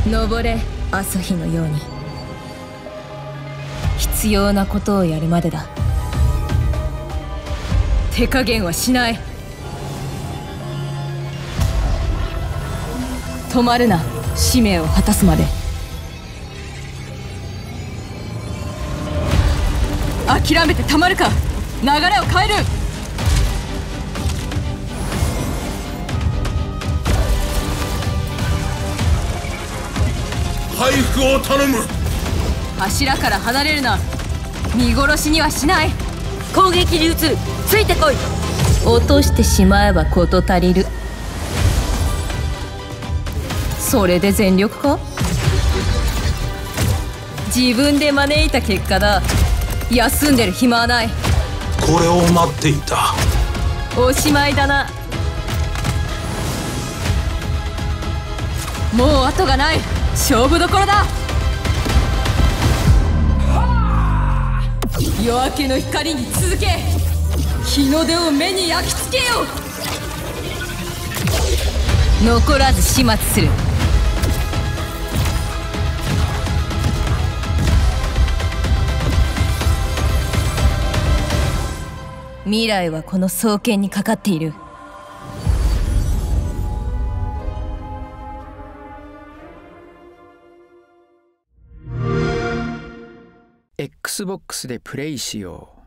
登れ朝日のように。必要なことをやるまでだ。手加減はしない。止まるな、使命を果たすまで。諦めてたまるか。流れを変える。 回復を頼む。 柱から離れるな。見殺しにはしない。 攻撃流通、ついてこい。 落としてしまえば事足りる。それで全力か。自分で招いた結果だ。休んでる暇はない。 これを待っていた。 おしまいだな。もう後がない。勝負どころだ。夜明けの光に続け。日の出を目に焼き付けよ。残らず始末する。未来はこの双剣にかかっている。 Xbox でプレイしよう。